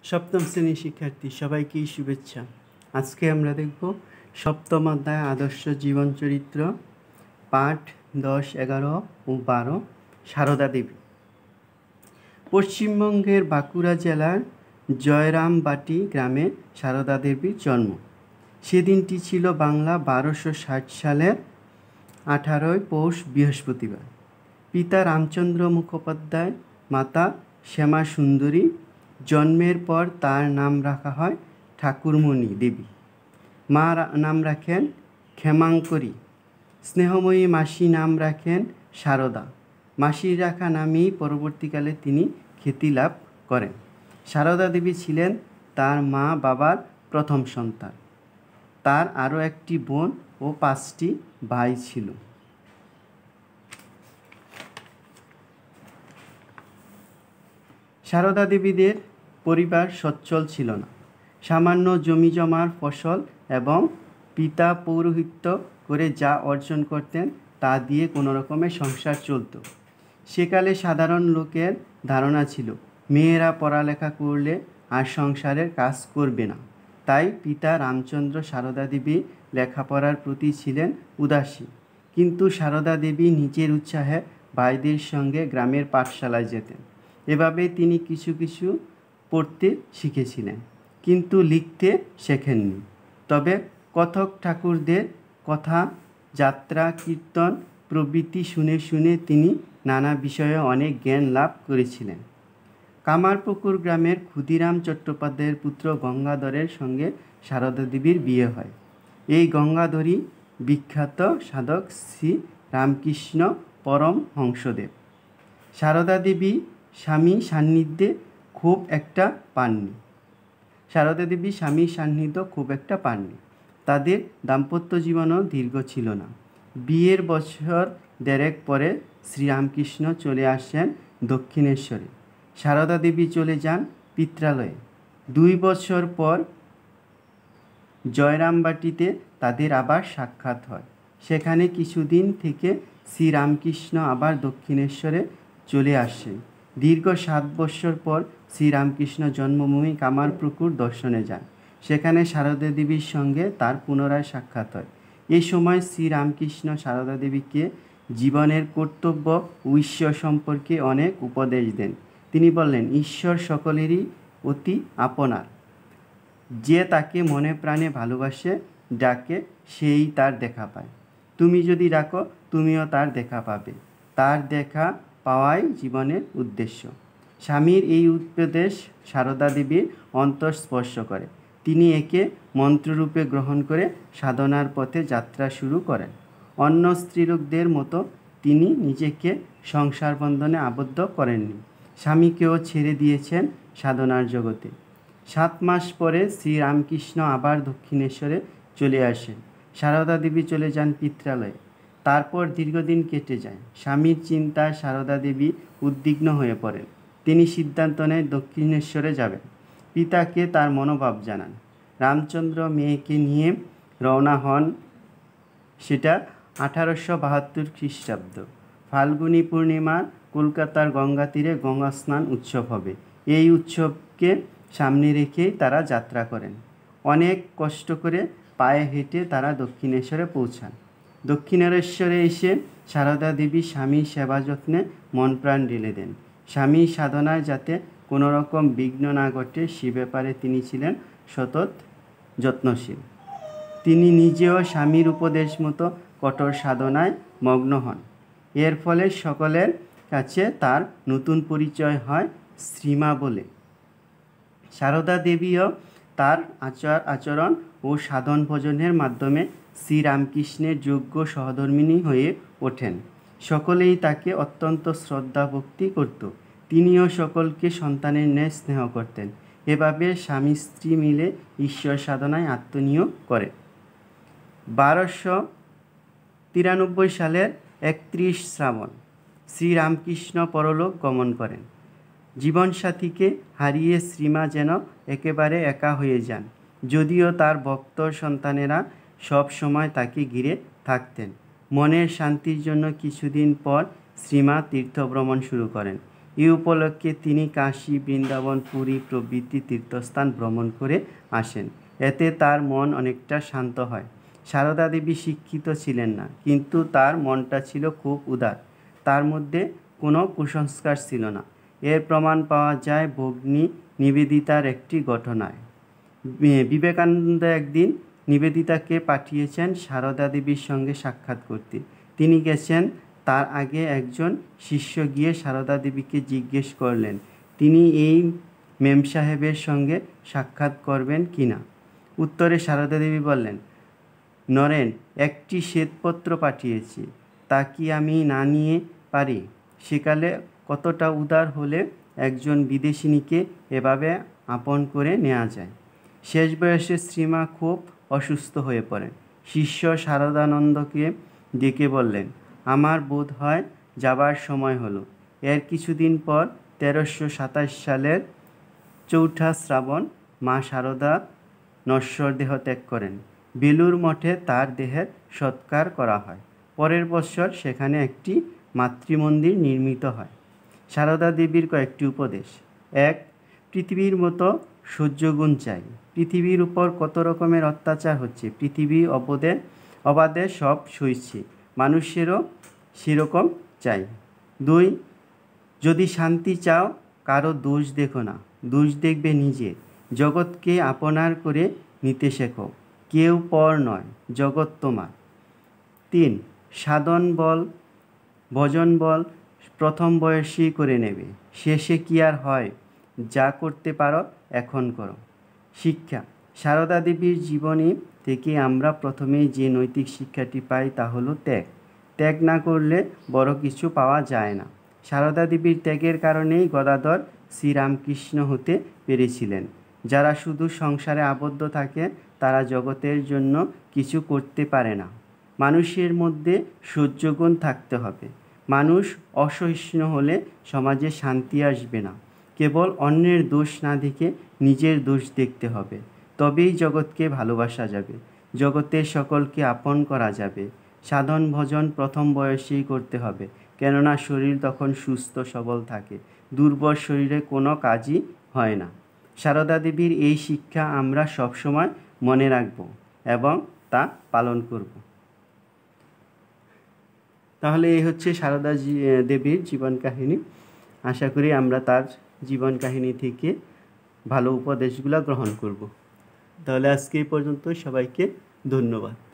সপ্তম শ্রেণীর শিক্ষার্থী সবাইকেই শুভেচ্ছা। আজকে আমরা দেখব সপ্তম অধ্যায় আদর্শ জীবন চরিত্র পাঠ 10, 11 ও 12 সারদা দেবী। পশ্চিমবঙ্গের বাঁকুড়া জেলার জয়রামবাটি গ্রামে সারদা দেবীর জন্ম। সেদিনটি ছিল বাংলা 1260 সালের 18 পৌষ বৃহস্পতিবার। পিতা রামচন্দ্র মুখোপাধ্যায়, মাতা শ্যামা সুন্দরী। জন্মের পর তার নাম রাখা হয় ঠাকুরমণি দেবী। মা নাম রাখেন ক্ষেমাঙ্করী। স্নেহময়ী মাসি নাম রাখেন সারদা। মাসির রাখা নামেই পরবর্তীকালে তিনি খ্যাতি লাভ করেন। সারদা দেবী ছিলেন তার মা বাবার প্রথম সন্তান। তার আরও একটি বোন ও 5টি ভাই ছিল। সারদা দেবীদের পরিবার সচ্ছল ছিল না। সামান্য জমিজমার ফসল এবং পিতা পৌরোহিত্য করে যা অর্জন করতেন তা দিয়ে কোনো রকমের সংসার চলত। সেকালে সাধারণ লোকের ধারণা ছিল মেয়েরা পড়ালেখা করলে আর সংসারের কাজ করবে না। তাই পিতা রামচন্দ্র সারদা দেবী লেখাপড়ার প্রতি ছিলেন উদাসীন। কিন্তু সারদা দেবী নিজের উৎসাহে ভাইদের সঙ্গে গ্রামের পাঠশালায় যেতেন। এভাবে তিনি কিছু কিছু পড়তে শিখেছিলেন, কিন্তু লিখতে শেখেননি। তবে কথক ঠাকুরদের কথা, যাত্রা, কীর্তন প্রভৃতি শুনে শুনে তিনি নানা বিষয়ে অনেক জ্ঞান লাভ করেছিলেন। কামারপুকুর গ্রামের ক্ষুদিরাম চট্টোপাধ্যায়ের পুত্র গঙ্গাধরের সঙ্গে সারদা দেবীর বিয়ে হয়। এই গঙ্গাধরই বিখ্যাত সাধক শ্রী রামকৃষ্ণ পরমহংসদেব। সারদা দেবী স্বামী সান্নিধ্যে খুব একটা পাননি। তাদের দাম্পত্য জীবনও দীর্ঘ ছিল না। বিয়ের বছর দেড়েক পরে শ্রীরামকৃষ্ণ চলে আসেন দক্ষিণেশ্বরে। সারদা দেবী চলে যান পিত্রালয়ে। 2 বছর পর জয়রামবাটিতে তাদের আবার সাক্ষাৎ হয়। সেখানে কিছুদিন থেকে শ্রীরামকৃষ্ণ আবার দক্ষিণেশ্বরে চলে আসেন। দীর্ঘ 7 বছর পর শ্রীরামকৃষ্ণ জন্মভূমি কামারপুকুর দর্শনে যান। সেখানে সারদা দেবীর সঙ্গে তার পুনরায় সাক্ষাৎ হয়। এই সময় শ্রীরামকৃষ্ণ সারদা দেবীকে জীবনের কর্তব্য ও ঈশ্বর সম্পর্কে অনেক উপদেশ দেন। তিনি বললেন, ঈশ্বর সকলেরই অতি আপনার। যে তাকে মনে প্রাণে ভালোবাসে, ডাকে, সেই তার দেখা পায়। তুমি যদি ডাকো, তুমিও তার দেখা পাবে। তার দেখা পাওয়াই জীবনের উদ্দেশ্য। স্বামীর এই উপদেশ সারদা দেবীর অন্তর স্পর্শ করে। তিনি একে মন্ত্ররূপে গ্রহণ করে সাধনার পথে যাত্রা শুরু করেন। অন্য স্ত্রীলোকদের মতো তিনি নিজেকে সংসার বন্ধনে আবদ্ধ করেননি। স্বামীকেও ছেড়ে দিয়েছেন সাধনার জগতে। 7 মাস পরে শ্রীরামকৃষ্ণ আবার দক্ষিণেশ্বরে চলে আসেন। সারদা দেবী চলে যান পিত্রালয়ে। তারপর দীর্ঘদিন কেটে যায়। স্বামীর চিন্তায় সারদা দেবী উদ্বিগ্ন হয়ে পড়েন। তিনি সিদ্ধান্ত নেন দক্ষিণেশ্বরে যাবেন। পিতাকে তার মনোভাব জানান। রামচন্দ্র মেয়েকে নিয়ে রওনা হন। সেটা 1872 খ্রিস্টাব্দ। ফাল্গুনী পূর্ণিমা কলকাতার গঙ্গা তীরে গঙ্গা স্নান উৎসব হবে। এই উৎসবকে সামনে রেখেই তারা যাত্রা করেন। অনেক কষ্ট করে পায়ে হেঁটে তারা দক্ষিণেশ্বরে পৌঁছান। দক্ষিণেশ্বরে এসে সারদা দেবী স্বামীর সেবা যত্নে মন প্রাণ ঢেলে দেন। স্বামীর সাধনায় যাতে কোনো রকম বিঘ্ন না ঘটে সে ব্যাপারে তিনি ছিলেন সতত যত্নশীল। তিনি নিজেও স্বামীর উপদেশ মতো কঠোর সাধনায় মগ্ন হন। এর ফলে সকলের কাছে তার নতুন পরিচয় হয় শ্রীমা বলে। সারদা দেবীও তার আচরণ ও সাধন ভজনের মাধ্যমে শ্রীরামকৃষ্ণের যোগ্য সহধর্মিণী হয়ে ওঠেন। সকলেই তাকে অত্যন্ত শ্রদ্ধা ভক্তি করত। তিনিও সকলকে সন্তানের ন্যায় স্নেহ করতেন। এভাবে স্বামী স্ত্রী মিলে ঈশ্বর সাধনায় আত্মনিয়োগ করেন। 1293 সালের 31 শ্রাবণ শ্রীরামকৃষ্ণ পরলোক গমন করেন। জীবনসাথীকে হারিয়ে শ্রীমা যেন একেবারে একা হয়ে যান। যদিও তার ভক্ত সন্তানেরা সব সময় তাকে ঘিরে থাকতেন। মনের শান্তির জন্য কিছুদিন পর শ্রীমা তীর্থভ্রমণ শুরু করেন। এই উপলক্ষে তিনি কাশী, বৃন্দাবন, পুরী প্রভৃতি তীর্থস্থান ভ্রমণ করে আসেন। এতে তার মন অনেকটা শান্ত হয়। সারদা দেবী শিক্ষিত ছিলেন না, কিন্তু তার মনটা ছিল খুব উদার। তার মধ্যে কোনো কুসংস্কার ছিল না। এর প্রমাণ পাওয়া যায় ভগ্নী নিবেদিতার একটি ঘটনায়। বিবেকানন্দ একদিন নিবেদিতাকে পাঠিয়েছেন সারদা দেবীর সঙ্গে সাক্ষাৎ করতে। তিনি গেছেন, তার আগে একজন শিষ্য গিয়ে সারদা দেবীকে জিজ্ঞেস করলেন তিনি এই মেম সাহেবের সঙ্গে সাক্ষাৎ করবেন কি না। উত্তরে সারদা দেবী বললেন, নরেন, একটি শ্বেতপত্র পাঠিয়েছি, তা কি আমি না নিয়ে পারি? সেকালে কতটা উদার হলে একজন বিদেশিনীকে এভাবে আপন করে নেওয়া যায়। শেষ বয়সে শ্রীমা খুব অসুস্থ হয়ে পড়েন। শিষ্য শারদানন্দকে ডেকে বললেন, আমার বোধ হয় যাবার সময় হলো। এর কিছুদিন পর 1327 সালের 4 শ্রাবণ মা শারদা নশ্বর দেহ ত্যাগ করেন। বেলুর মঠে তার দেহের সৎকার করা হয়। পরের বছর সেখানে একটি মাতৃমন্দির নির্মিত হয়। সারদা দেবীর কয়েকটি উপদেশ: 1. পৃথিবীর মতো সহ্যগুণ চাই। পৃথিবীর উপর কত রকমের অত্যাচার হচ্ছে, পৃথিবী অবাধে সব সইছে, মানুষেরও সেরকম চাই। 2. যদি শান্তি চাও, কারো দোষ দেখো না, দোষ দেখবে নিজে। জগৎকে আপনার করে নিতে শেখো, কেউ পর নয়, জগৎ তোমার। 3. সাধন বল, ভজন বল প্রথম বয়সেই করে নেবে, শেষে কি আর হয়? যা করতে পারো এখন করো। শিক্ষা: সারদা দেবীর জীবনী থেকে আমরা প্রথমেই যে নৈতিক শিক্ষাটি পাই তা হলো ত্যাগ। ত্যাগ না করলে বড় কিছু পাওয়া যায় না। সারদা দেবীর ত্যাগের কারণেই গদাধর শ্রীরামকৃষ্ণ হতে পেরেছিলেন। যারা শুধু সংসারে আবদ্ধ থাকে তারা জগতের জন্য কিছু করতে পারে না। মানুষের মধ্যে সহ্যগুণ থাকতে হবে। মানুষ অসহিষ্ণু হলে সমাজে শান্তি আসবে না। কেবল অন্যের দোষ না দেখে নিজের দোষ দেখতে হবে, তবেই জগৎকে ভালোবাসা যাবে, জগতের সকলকে আপন করা যাবে। সাধন ভজন প্রথম বয়সেই করতে হবে, কেননা শরীর তখন সুস্থ সবল থাকে। দুর্বল শরীরে কোনো কাজই হয় না। সারদা দেবীর এই শিক্ষা আমরা সবসময় মনে রাখব এবং তা পালন করব। তাহলে এই হচ্ছে সারদা দেবীর জীবন কাহিনী। আশা করি আমরা তার জীবন কাহিনী থেকে ভালো উপদেশগুলো গ্রহণ করব। তাহলে আজকে এই পর্যন্ত, সবাইকে ধন্যবাদ।